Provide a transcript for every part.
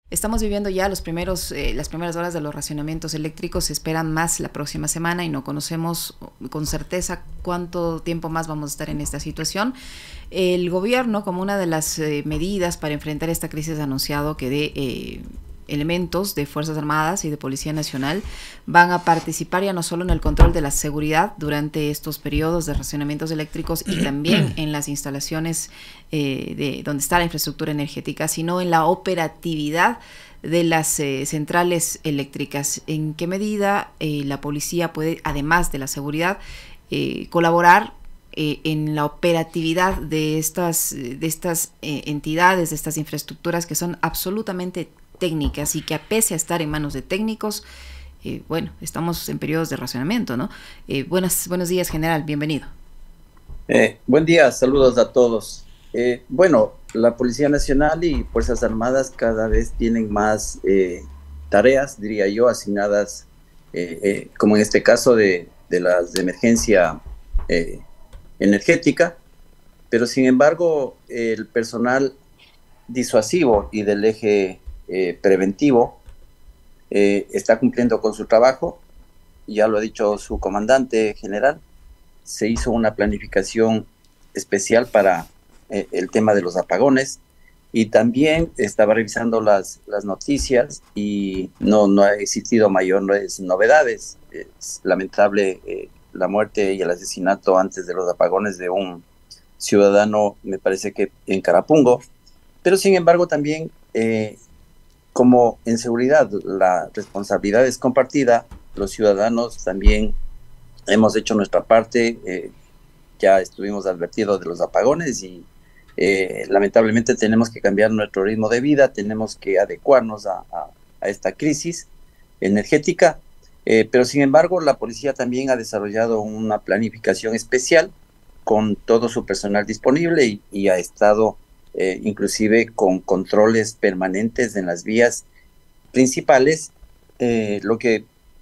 Estamos viviendo ya las primeras horas de los racionamientos eléctricos. Se esperan más la próxima semana y no conocemos con certeza cuánto tiempo más vamos a estar en esta situación. El gobierno, como una de las medidas para enfrentar esta crisis, ha anunciado que elementos de Fuerzas Armadas y de Policía Nacional van a participar ya no solo en el control de la seguridad durante estos periodos de racionamientos eléctricos y también en las instalaciones de donde está la infraestructura energética, sino en la operatividad de las centrales eléctricas. ¿En qué medida la policía puede, además de la seguridad, colaborar en la operatividad de estas entidades, de estas infraestructuras que son absolutamente técnicas y que, pese a estar en manos de técnicos, bueno, estamos en periodos de racionamiento, ¿no? Buenos días, general, bienvenido. Buen día, saludos a todos. Bueno, la Policía Nacional y Fuerzas Armadas cada vez tienen más tareas, diría yo, asignadas, como en este caso de las de emergencia energética, pero sin embargo el personal disuasivo y del eje preventivo está cumpliendo con su trabajo. Ya lo ha dicho su comandante general, se hizo una planificación especial para el tema de los apagones, y también estaba revisando las noticias y no ha existido mayores novedades. Es lamentable la muerte y el asesinato antes de los apagones de un ciudadano, me parece que en Carapungo, pero sin embargo también como en seguridad la responsabilidad es compartida, los ciudadanos también hemos hecho nuestra parte. Ya estuvimos advertidos de los apagones y lamentablemente tenemos que cambiar nuestro ritmo de vida, tenemos que adecuarnos a esta crisis energética, pero sin embargo la policía también ha desarrollado una planificación especial con todo su personal disponible y ha estado inclusive con controles permanentes en las vías principales, lo que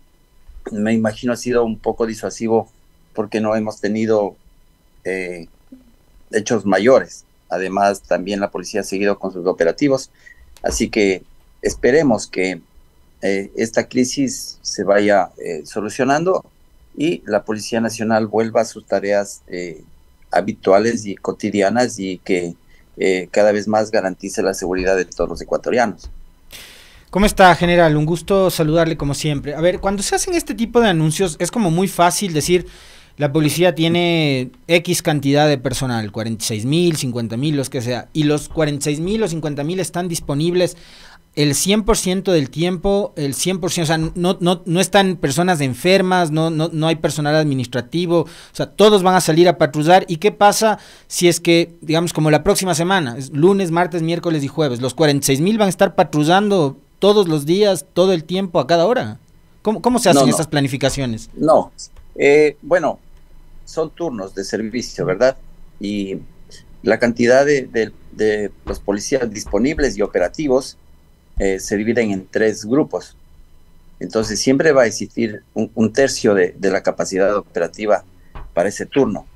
me imagino ha sido un poco disuasivo porque no hemos tenido eh, hechos mayores. Además, también la policía ha seguido con sus operativos, así que esperemos que esta crisis se vaya solucionando y la Policía Nacional vuelva a sus tareas habituales y cotidianas, y que cada vez más garantice la seguridad de todos los ecuatorianos. ¿Cómo está, general? Un gusto saludarle como siempre. A ver, cuando se hacen este tipo de anuncios es como muy fácil decir, la policía tiene X cantidad de personal, 46,000, 50,000, los que sea, y los 46,000 o 50,000 están disponibles el 100% del tiempo, el 100%, o sea, no están personas enfermas, no hay personal administrativo, o sea, todos van a salir a patrullar. ¿Y qué pasa si es que, digamos, como la próxima semana, es lunes, martes, miércoles y jueves, los 46,000 van a estar patrullando todos los días, todo el tiempo, a cada hora? ¿Cómo se No, hacen estas no, planificaciones? no. Bueno, son turnos de servicio, ¿verdad? Y la cantidad de los policías disponibles y operativos se dividen en tres grupos. Entonces siempre va a existir un tercio de la capacidad operativa para ese turno.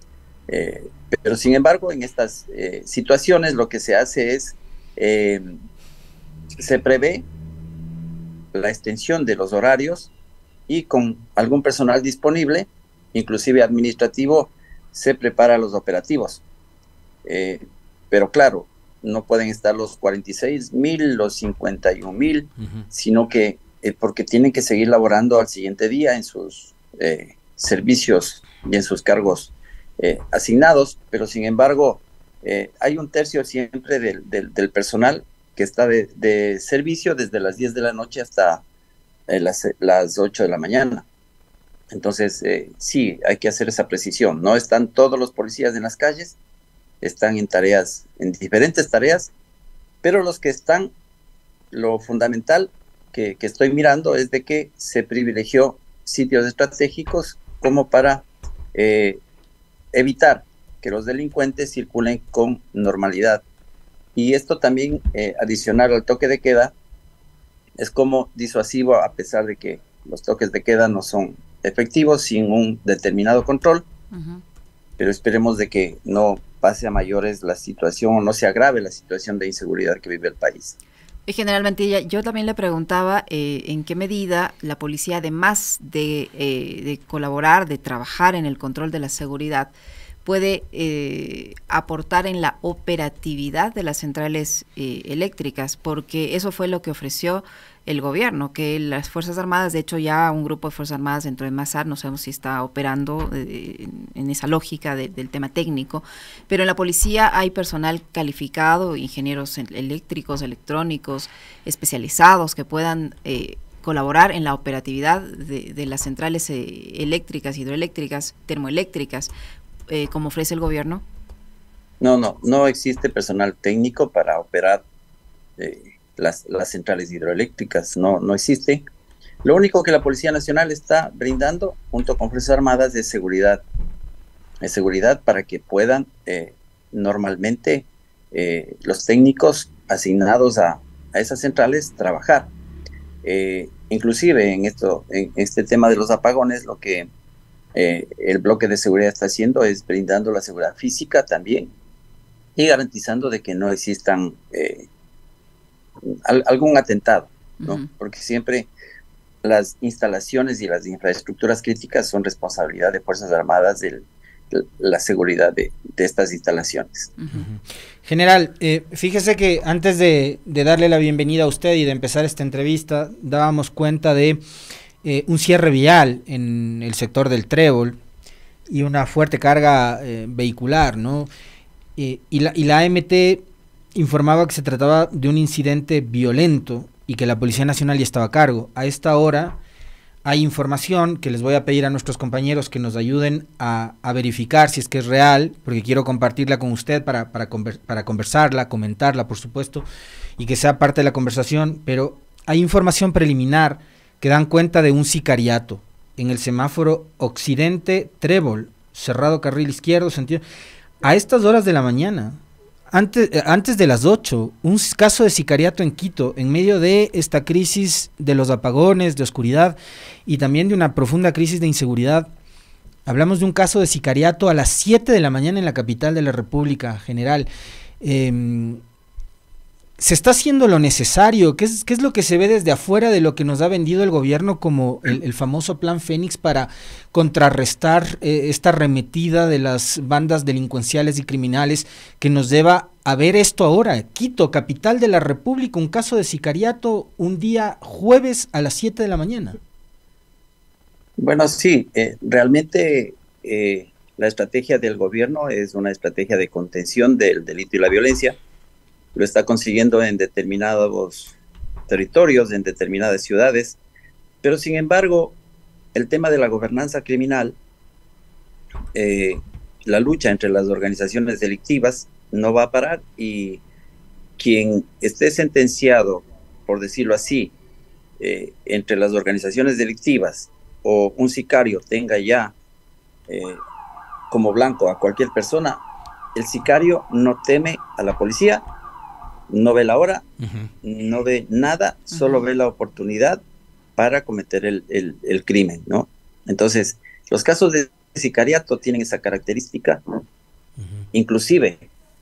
Eh, pero sin embargo, en estas situaciones lo que se hace es, eh, se prevé la extensión de los horarios, y con algún personal disponible, inclusive administrativo, se prepara los operativos. Eh, pero claro, no pueden estar los 46,000, los 51,000, Ujú. sino que porque tienen que seguir laborando al siguiente día en sus servicios y en sus cargos asignados, pero sin embargo hay un tercio siempre del personal que está de servicio desde las 10 de la noche hasta las 8 de la mañana. Entonces, sí, hay que hacer esa precisión. No están todos los policías en las calles, están en tareas, en diferentes tareas, pero los que están, lo fundamental que estoy mirando es de que se privilegió sitios estratégicos como para eh, evitar que los delincuentes circulen con normalidad. Y esto también, adicional al toque de queda, es como disuasivo, a pesar de que los toques de queda no son efectivos sin un determinado control, Ujú. pero esperemos de que no pase a mayores la situación o no se agrave la situación de inseguridad que vive el país. General Mantilla, yo también le preguntaba en qué medida la policía, además de colaborar, de trabajar en el control de la seguridad, puede aportar en la operatividad de las centrales eléctricas, porque eso fue lo que ofreció el gobierno, que las Fuerzas Armadas, de hecho ya un grupo de Fuerzas Armadas dentro de Masar, no sabemos si está operando en esa lógica del tema técnico, pero en la policía hay personal calificado, ingenieros eléctricos, electrónicos, especializados que puedan colaborar en la operatividad de las centrales eléctricas, hidroeléctricas, termoeléctricas, como ofrece el gobierno. No existe personal técnico para operar las centrales hidroeléctricas, no existe. Lo único que la Policía Nacional está brindando junto con Fuerzas Armadas es seguridad para que puedan normalmente los técnicos asignados a esas centrales trabajar. Inclusive en este tema de los apagones, lo que el bloque de seguridad está haciendo es brindando la seguridad física también y garantizando de que no existan algún atentado, ¿no? Porque siempre las instalaciones y las infraestructuras críticas son responsabilidad de Fuerzas Armadas de la seguridad de estas instalaciones. General, fíjese que antes de darle la bienvenida a usted y de empezar esta entrevista, dábamos cuenta de un cierre vial en el sector del Trébol y una fuerte carga vehicular, ¿no? Y la AMT informaba que se trataba de un incidente violento y que la Policía Nacional ya estaba a cargo. A esta hora hay información que les voy a pedir a nuestros compañeros que nos ayuden a verificar si es que es real, porque quiero compartirla con usted para conversarla, comentarla, por supuesto, y que sea parte de la conversación, pero hay información preliminar que dan cuenta de un sicariato en el semáforo Occidente Trébol, cerrado carril izquierdo, sentido, a estas horas de la mañana. Antes de las 8, un caso de sicariato en Quito, en medio de esta crisis de los apagones, de oscuridad y también de una profunda crisis de inseguridad. Hablamos de un caso de sicariato a las 7 de la mañana en la capital de la República, general. ¿Se está haciendo lo necesario? ¿Qué es lo que se ve desde afuera de lo que nos ha vendido el gobierno como el famoso Plan Fénix para contrarrestar esta arremetida de las bandas delincuenciales y criminales que nos lleva a ver esto ahora? Quito, capital de la República, un caso de sicariato un día jueves a las 7 de la mañana. Bueno, sí, realmente la estrategia del gobierno es una estrategia de contención del delito y la violencia. Lo está consiguiendo en determinados territorios, en determinadas ciudades, pero sin embargo, el tema de la gobernanza criminal, la lucha entre las organizaciones delictivas no va a parar, y quien esté sentenciado, por decirlo así, entre las organizaciones delictivas, o un sicario tenga ya como blanco a cualquier persona, el sicario no teme a la policía, no ve la hora, no ve nada, solo ve la oportunidad para cometer el crimen, ¿no? Entonces, los casos de sicariato tienen esa característica. Inclusive,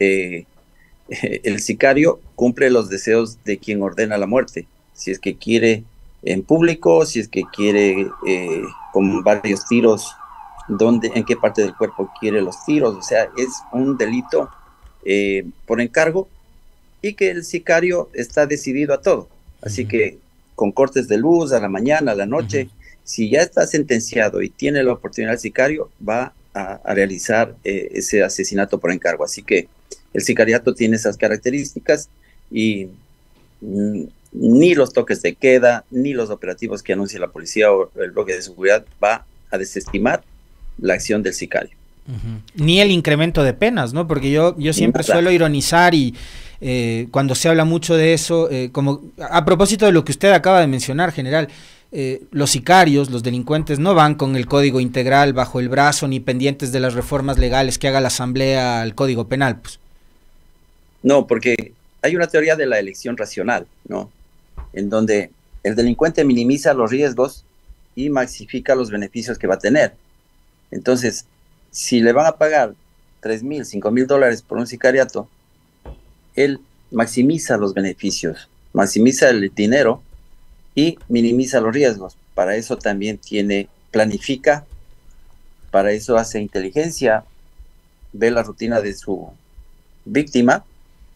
el sicario cumple los deseos de quien ordena la muerte. Si es que quiere en público, si es que quiere con varios tiros, en qué parte del cuerpo quiere los tiros. O sea, es un delito por encargo, y que el sicario está decidido a todo. Así que con cortes de luz a la mañana, a la noche, si ya está sentenciado y tiene la oportunidad el sicario, va a realizar ese asesinato por encargo. Así que el sicariato tiene esas características, y ni los toques de queda, ni los operativos que anuncia la policía o el bloque de seguridad va a desestimar la acción del sicario. Ni el incremento de penas, ¿no? Porque yo siempre suelo ironizar y cuando se habla mucho de eso, como a propósito de lo que usted acaba de mencionar, general, los sicarios, los delincuentes no van con el código integral bajo el brazo ni pendientes de las reformas legales que haga la Asamblea al Código Penal, pues. No, porque hay una teoría de la elección racional, ¿no? En donde el delincuente minimiza los riesgos y maxifica los beneficios que va a tener. Entonces, si le van a pagar $3,000, $5,000 por un sicariato, él maximiza los beneficios maximiza el dinero y minimiza los riesgos. Para eso también planifica, para eso hace inteligencia, ve la rutina de su víctima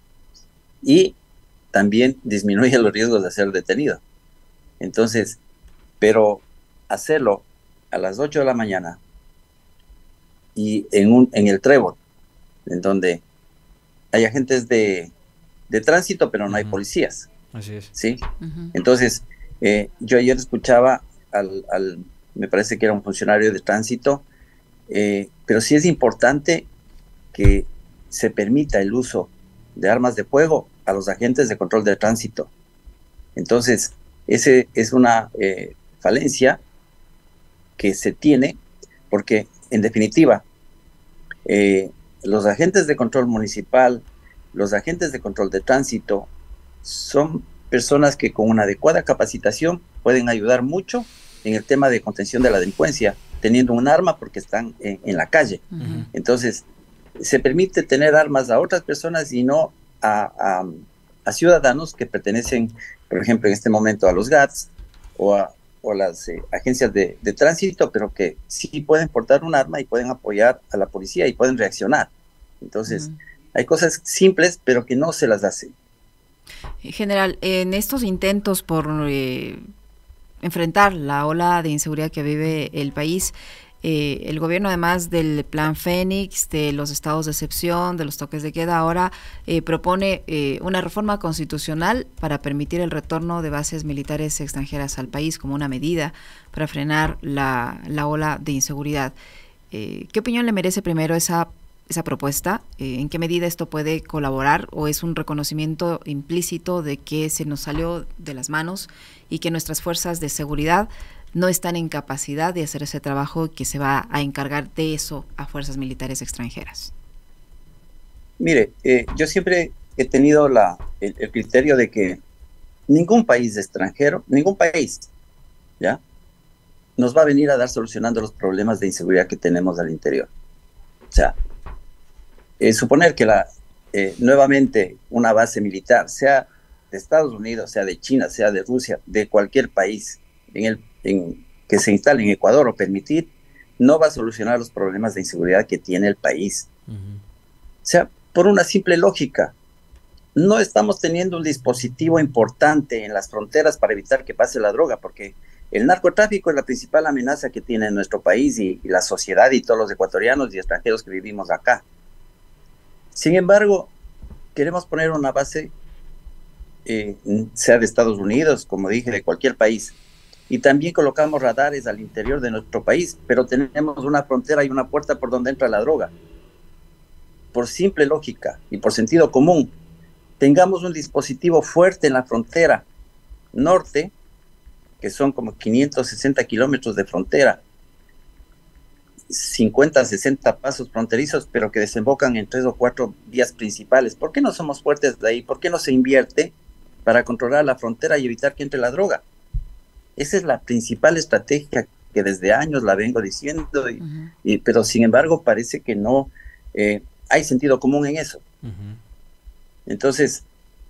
y también disminuye los riesgos de ser detenido. Entonces, pero hacerlo a las 8 de la mañana y en el Trébol, en donde hay agentes de tránsito, pero no hay policías. Así es. ¿Sí? Entonces, yo ayer escuchaba me parece que era un funcionario de tránsito, pero sí es importante que se permita el uso de armas de fuego a los agentes de control de tránsito. Entonces, ese es una falencia que se tiene, porque en definitiva, los agentes de control municipal, los agentes de control de tránsito, son personas que con una adecuada capacitación pueden ayudar mucho en el tema de contención de la delincuencia, teniendo un arma porque están en la calle. Entonces, se permite tener armas a otras personas y no a ciudadanos que pertenecen, por ejemplo, en este momento a los GATS o las agencias de tránsito, pero que sí pueden portar un arma y pueden apoyar a la policía y pueden reaccionar. Entonces, hay cosas simples, pero que no se las hace. General, en estos intentos por enfrentar la ola de inseguridad que vive el país, el gobierno, además del plan Fénix, de los estados de excepción, de los toques de queda, ahora propone una reforma constitucional para permitir el retorno de bases militares extranjeras al país como una medida para frenar la ola de inseguridad. ¿Qué opinión le merece primero esa propuesta? ¿En qué medida esto puede colaborar o es un reconocimiento implícito de que se nos salió de las manos y que nuestras fuerzas de seguridad no están en capacidad de hacer ese trabajo y que se va a encargar de eso a fuerzas militares extranjeras? Mire, yo siempre he tenido el criterio de que ningún país extranjero, ningún país, ¿ya?, nos va a venir a dar solucionando los problemas de inseguridad que tenemos al interior. O sea, suponer que nuevamente una base militar, sea de Estados Unidos, sea de China, sea de Rusia, de cualquier país que se instale en Ecuador o permitir, no va a solucionar los problemas de inseguridad que tiene el país. O sea, por una simple lógica, no estamos teniendo un dispositivo importante en las fronteras para evitar que pase la droga, porque el narcotráfico es la principal amenaza que tiene nuestro país y la sociedad y todos los ecuatorianos y extranjeros que vivimos acá. Sin embargo, queremos poner una base, sea de Estados Unidos, como dije, de cualquier país, y también colocamos radares al interior de nuestro país, pero tenemos una frontera y una puerta por donde entra la droga. Por simple lógica y por sentido común, tengamos un dispositivo fuerte en la frontera norte, que son como 560 kilómetros de frontera, 50, 60 pasos fronterizos, pero que desembocan en 3 o 4 vías principales. ¿Por qué no somos fuertes de ahí? ¿Por qué no se invierte para controlar la frontera y evitar que entre la droga? Esa es la principal estrategia que desde años la vengo diciendo, pero sin embargo parece que no hay sentido común en eso. Entonces,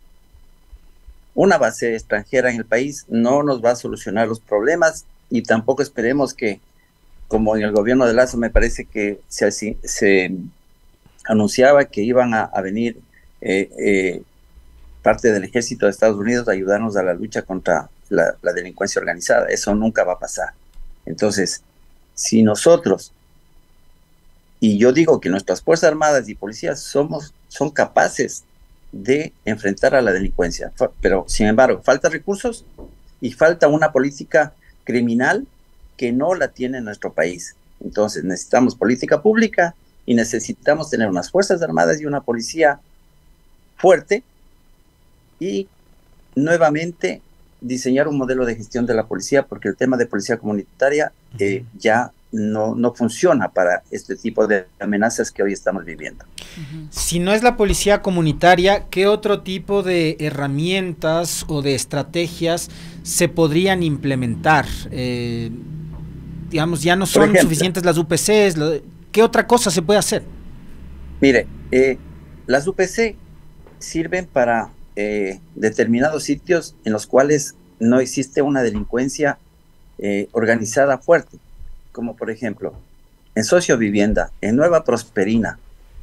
una base extranjera en el país no nos va a solucionar los problemas y tampoco esperemos que, como en el gobierno de Lazo me parece que se anunciaba que iban a venir parte del ejército de Estados Unidos a ayudarnos a la lucha contra la delincuencia organizada. Eso nunca va a pasar. Entonces, si nosotros, y yo digo que nuestras Fuerzas Armadas y policías son capaces de enfrentar a la delincuencia, pero sin embargo, falta recursos y falta una política criminal que no la tiene nuestro país. Entonces necesitamos política pública y necesitamos tener unas Fuerzas Armadas y una policía fuerte y nuevamente diseñar un modelo de gestión de la policía, porque el tema de policía comunitaria ya no funciona para este tipo de amenazas que hoy estamos viviendo. Si no es la policía comunitaria, ¿qué otro tipo de herramientas o de estrategias se podrían implementar? Digamos, ya no son ejemplo, suficientes las UPCs, ¿qué otra cosa se puede hacer? Mire, las UPC sirven para determinados sitios en los cuales no existe una delincuencia organizada fuerte, como por ejemplo en Sociovivienda, en Nueva Prosperina.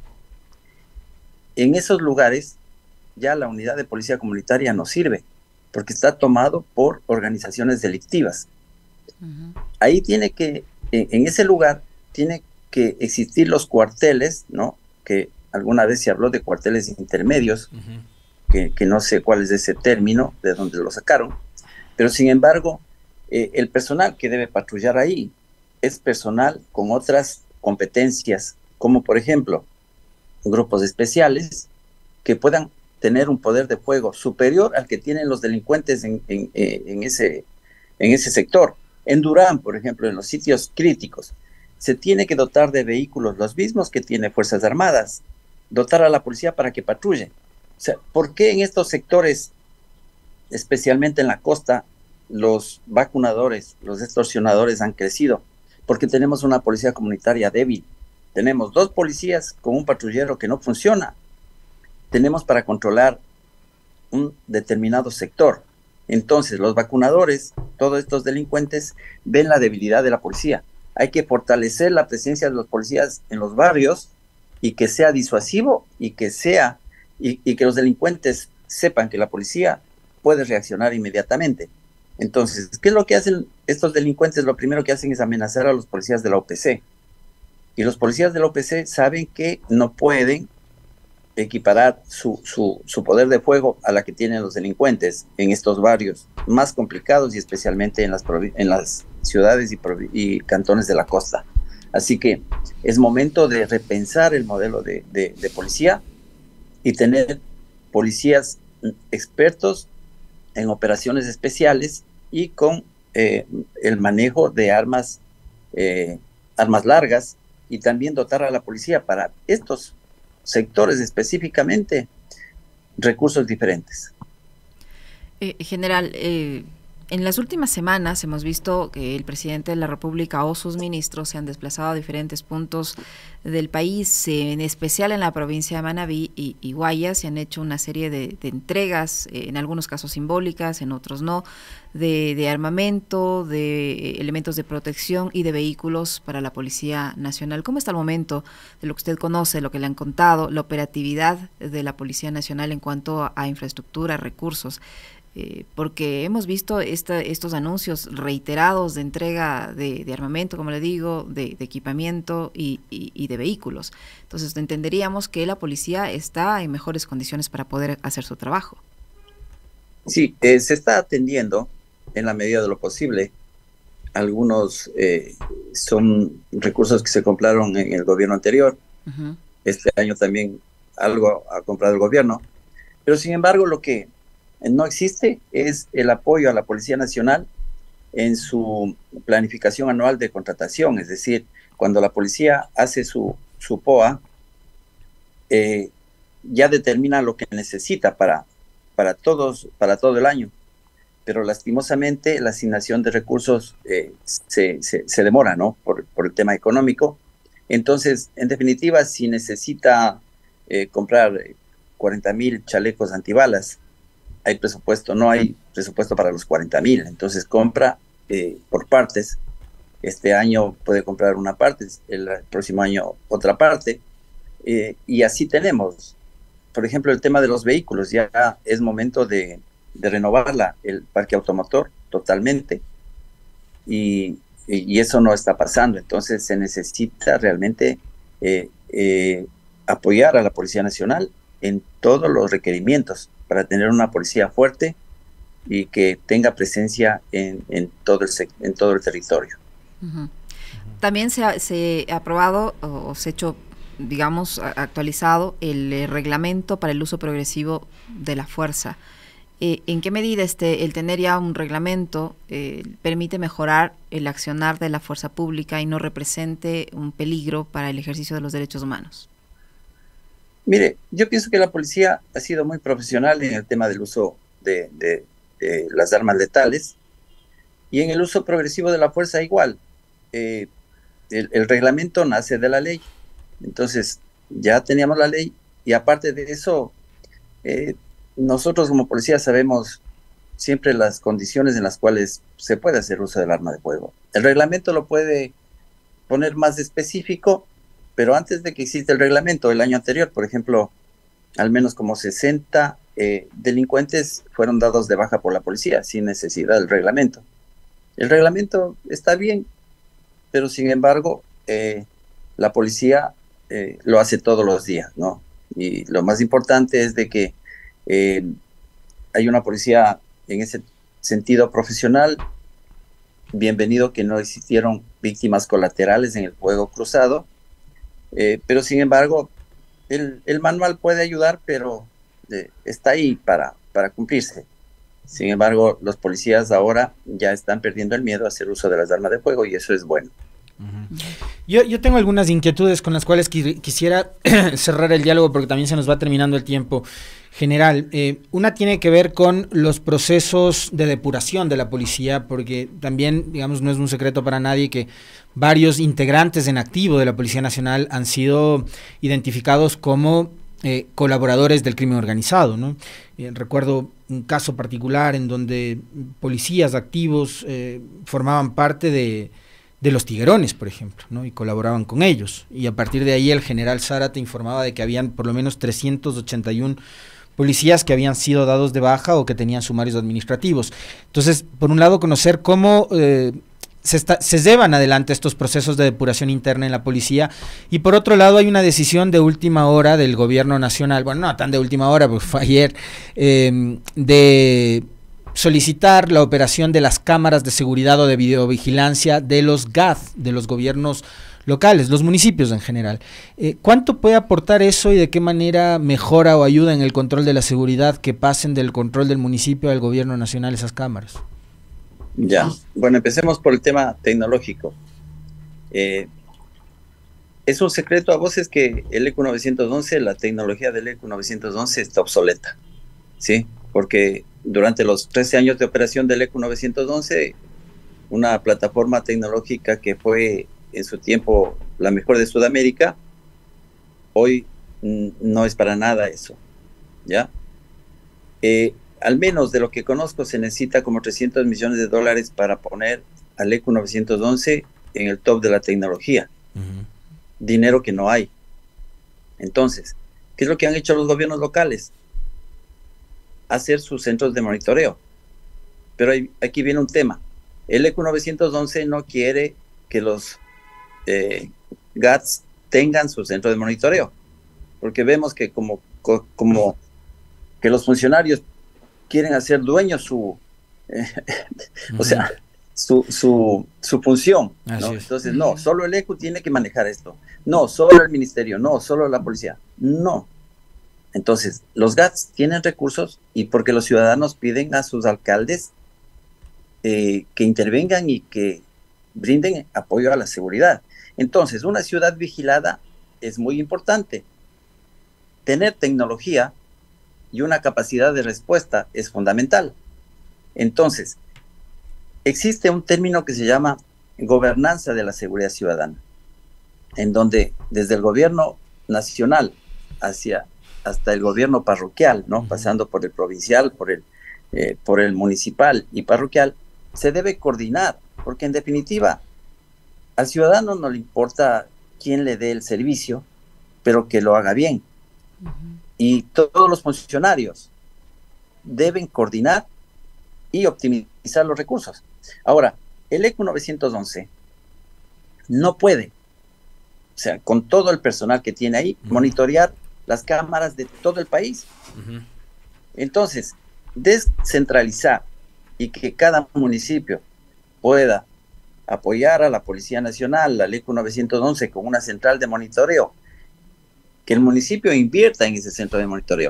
En esos lugares ya la unidad de policía comunitaria no sirve, porque está tomado por organizaciones delictivas. Ahí tiene que, en ese lugar, tiene que existir los cuarteles, ¿no? Que alguna vez se habló de cuarteles intermedios, que no sé cuál es ese término, de dónde lo sacaron, pero sin embargo, el personal que debe patrullar ahí es personal con otras competencias, como por ejemplo, grupos especiales que puedan tener un poder de fuego superior al que tienen los delincuentes en ese sector. En Durán, por ejemplo, en los sitios críticos, se tiene que dotar de vehículos, los mismos que tiene Fuerzas Armadas, dotar a la policía para que patrulle. O sea, ¿por qué en estos sectores, especialmente en la costa, los vacunadores, los extorsionadores han crecido? Porque tenemos una policía comunitaria débil. Tenemos 2 policías con un patrullero que no funciona. Tenemos para controlar un determinado sector. Entonces, los vacunadores, todos estos delincuentes, ven la debilidad de la policía. Hay que fortalecer la presencia de los policías en los barrios y que sea disuasivo y que los delincuentes sepan que la policía puede reaccionar inmediatamente. Entonces, ¿qué es lo que hacen estos delincuentes? Lo primero que hacen es amenazar a los policías de la OPC. Y los policías de la OPC saben que no pueden equiparar su poder de fuego a la que tienen los delincuentes en estos barrios más complicados y especialmente en las ciudades y cantones de la costa. Así que es momento de repensar el modelo de policía y tener policías expertos en operaciones especiales y con el manejo de armas largas, y también dotar a la policía para estos sectores específicamente recursos diferentes. General, en las últimas semanas hemos visto que el presidente de la República o sus ministros se han desplazado a diferentes puntos del país, en especial en la provincia de Manabí y Guayas. Se han hecho una serie de entregas, en algunos casos simbólicas, en otros no, de armamento, de elementos de protección y de vehículos para la Policía Nacional. ¿Cómo está el momento de lo que usted conoce, lo que le han contado, la operatividad de la Policía Nacional en cuanto a infraestructura, recursos? Porque hemos visto estos anuncios reiterados de entrega de armamento, como le digo, de equipamiento y de vehículos. Entonces entenderíamos que la policía está en mejores condiciones para poder hacer su trabajo. Sí, se está atendiendo en la medida de lo posible. Algunos son recursos que se compraron en el gobierno anterior. Este año también algo ha comprado el gobierno. Pero sin embargo, lo que no existe es el apoyo a la Policía Nacional en su planificación anual de contratación. Es decir, cuando la policía hace su POA, ya determina lo que necesita para todo el año. Pero lastimosamente la asignación de recursos se demora, ¿no? Por el tema económico. Entonces, en definitiva, si necesita comprar 40,000 chalecos antibalas, hay presupuesto, no hay presupuesto para los 40,000, entonces compra por partes. Este año puede comprar una parte, el próximo año otra parte, y así tenemos. Por ejemplo, el tema de los vehículos, ya es momento de renovar el parque automotor totalmente, y eso no está pasando. Entonces se necesita realmente apoyar a la Policía Nacional en todos los requerimientos para tener una policía fuerte y que tenga presencia en todo el territorio. También se ha aprobado o se ha hecho, digamos, actualizado el reglamento para el uso progresivo de la fuerza. ¿En qué medida el tener ya un reglamento permite mejorar el accionar de la fuerza pública y no represente un peligro para el ejercicio de los derechos humanos? Mire, yo pienso que la policía ha sido muy profesional en el tema del uso de las armas letales, y en el uso progresivo de la fuerza igual. El reglamento nace de la ley, entonces ya teníamos la ley, y aparte de eso, nosotros como policía sabemos siempre las condiciones en las cuales se puede hacer uso del arma de fuego. El reglamento lo puede poner más específico, pero antes de que exista el reglamento, el año anterior, por ejemplo, al menos como 60 delincuentes fueron dados de baja por la policía sin necesidad del reglamento. El reglamento está bien, pero sin embargo, la policía lo hace todos los días, ¿no? Y lo más importante es de que hay una policía en ese sentido profesional. Bienvenido que no existieron víctimas colaterales en el fuego cruzado, pero sin embargo, el manual puede ayudar, pero está ahí para cumplirse. Sin embargo, los policías ahora ya están perdiendo el miedo a hacer uso de las armas de fuego y eso es bueno. Yo tengo algunas inquietudes con las cuales quisiera cerrar el diálogo porque también se nos va terminando el tiempo. General, una tiene que ver con los procesos de depuración de la policía, porque también, digamos, no es un secreto para nadie que varios integrantes en activo de la Policía Nacional han sido identificados como colaboradores del crimen organizado, ¿no? Recuerdo un caso particular en donde policías activos formaban parte de los tiguerones, por ejemplo, ¿no? Y colaboraban con ellos. Y a partir de ahí el general Zárate informaba de que habían por lo menos 381 policías que habían sido dados de baja o que tenían sumarios administrativos. Entonces, por un lado, conocer cómo se llevan adelante estos procesos de depuración interna en la policía, y por otro lado hay una decisión de última hora del gobierno nacional, bueno, no tan de última hora, porque fue ayer, de solicitar la operación de las cámaras de seguridad o de videovigilancia de los GAD, de los gobiernos locales, los municipios en general. ¿Cuánto puede aportar eso y de qué manera mejora o ayuda en el control de la seguridad que pasen del control del municipio al gobierno nacional esas cámaras? Ya, bueno, empecemos por el tema tecnológico. Es un secreto a voces que el ECU 911, la tecnología del ECU 911 está obsoleta, ¿sí? Porque durante los 13 años de operación del ECU 911, una plataforma tecnológica que fue en su tiempo la mejor de Sudamérica, hoy no es para nada eso, ¿ya? Al menos de lo que conozco, se necesita como $300 millones para poner al ECU 911 en el top de la tecnología. Dinero que no hay. Entonces, ¿qué es lo que han hecho los gobiernos locales? Hacer sus centros de monitoreo. Pero aquí viene un tema. El ECU 911 no quiere que los GATS tengan su centro de monitoreo, porque vemos que como que los funcionarios quieren hacer dueños su o sea, su función, ¿no? Entonces, no, solo el ECU tiene que manejar esto, no, solo el ministerio, no, solo la policía, no. Entonces, los GATS tienen recursos y porque los ciudadanos piden a sus alcaldes que intervengan y que brinden apoyo a la seguridad. Entonces, una ciudad vigilada es muy importante. Tener tecnología y una capacidad de respuesta es fundamental. Entonces, existe un término que se llama gobernanza de la seguridad ciudadana, en donde desde el gobierno nacional hasta el gobierno parroquial, ¿no? Pasando por el provincial, por el municipal y parroquial, se debe coordinar, porque en definitiva al ciudadano no le importa quién le dé el servicio, pero que lo haga bien. Y todos los funcionarios deben coordinar y optimizar los recursos. Ahora, el ECU 911 no puede, o sea, con todo el personal que tiene ahí, monitorear las cámaras de todo el país. Entonces, descentralizar y que cada municipio pueda apoyar a la Policía Nacional, la ECU 911, con una central de monitoreo, que el municipio invierta en ese centro de monitoreo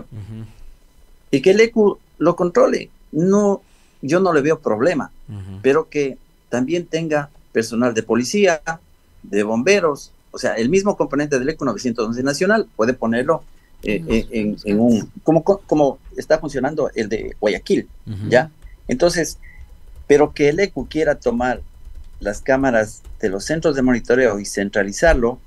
y que el ECU lo controle. No, yo no le veo problema, pero que también tenga personal de policía, de bomberos, o sea, el mismo componente del ECU 911 nacional puede ponerlo en un, como está funcionando el de Guayaquil, ¿ya? Entonces, pero que el ECU quiera tomar las cámaras de los centros de monitoreo y centralizarlo,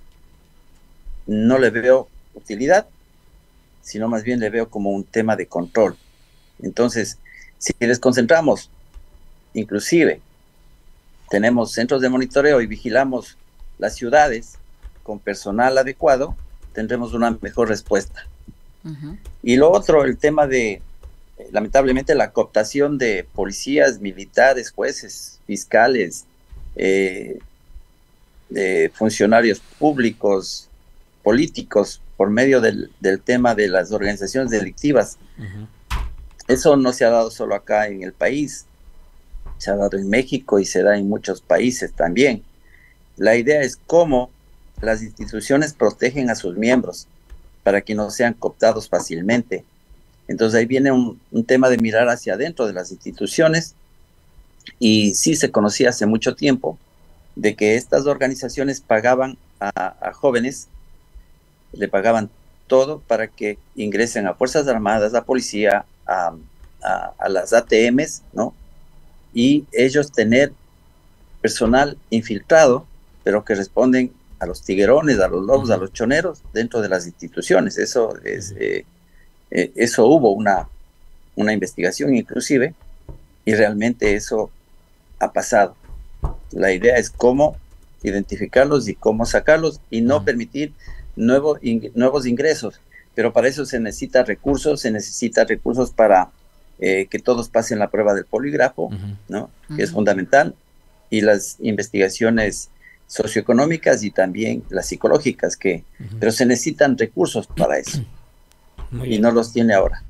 no le veo utilidad, sino más bien le veo como un tema de control. Entonces, si les concentramos, inclusive tenemos centros de monitoreo y vigilamos las ciudades con personal adecuado, tendremos una mejor respuesta. Y lo otro, el tema de, lamentablemente, la cooptación de policías, militares, jueces, fiscales, de funcionarios públicos, políticos, por medio del tema de las organizaciones delictivas. Eso no se ha dado solo acá en el país, se ha dado en México y se da en muchos países también. La idea es cómo las instituciones protegen a sus miembros para que no sean cooptados fácilmente. Entonces ahí viene un tema de mirar hacia adentro de las instituciones, y sí se conocía hace mucho tiempo de que estas organizaciones pagaban a jóvenes, le pagaban todo para que ingresen a Fuerzas Armadas, a policía, a las ATMs, ¿no? Y ellos tener personal infiltrado, pero que responden a los tiguerones, a los lobos, a los choneros dentro de las instituciones. Eso es, eso hubo una investigación inclusive, y realmente eso ha pasado. La idea es cómo identificarlos y cómo sacarlos y no permitir nuevos ingresos, pero para eso se necesita recursos para que todos pasen la prueba del polígrafo, ¿no? Que es fundamental, y las investigaciones socioeconómicas y también las psicológicas, pero se necesitan recursos para eso, y no los tiene ahora.